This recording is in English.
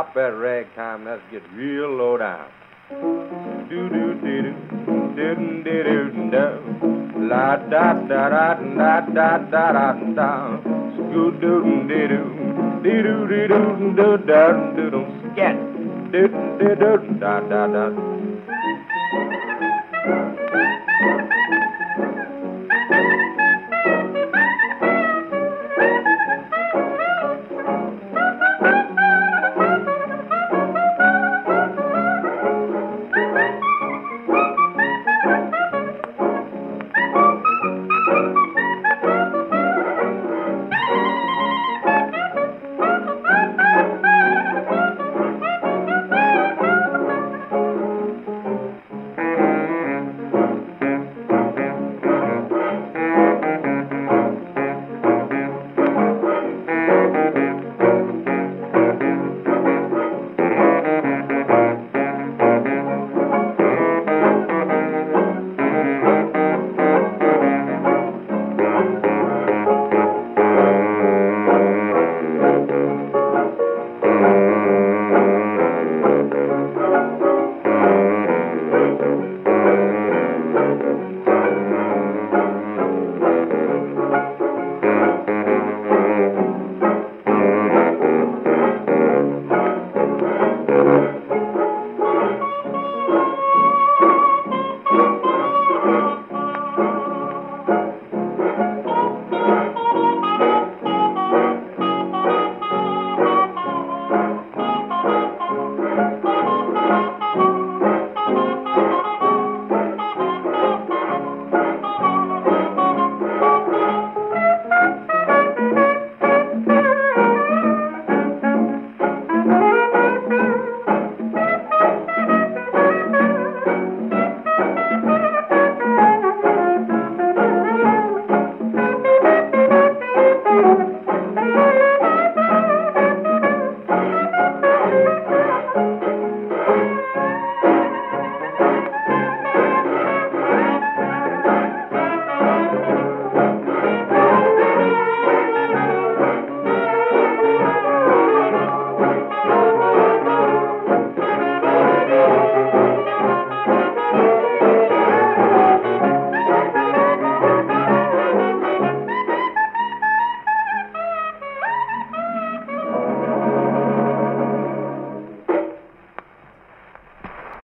stop at ragtime. Let's get real low down. Do do do do do do do do. La da da da da da da da da. Scoo doo doo doo doo doo doo doo doo doo doo. Scat. Do do do da da da.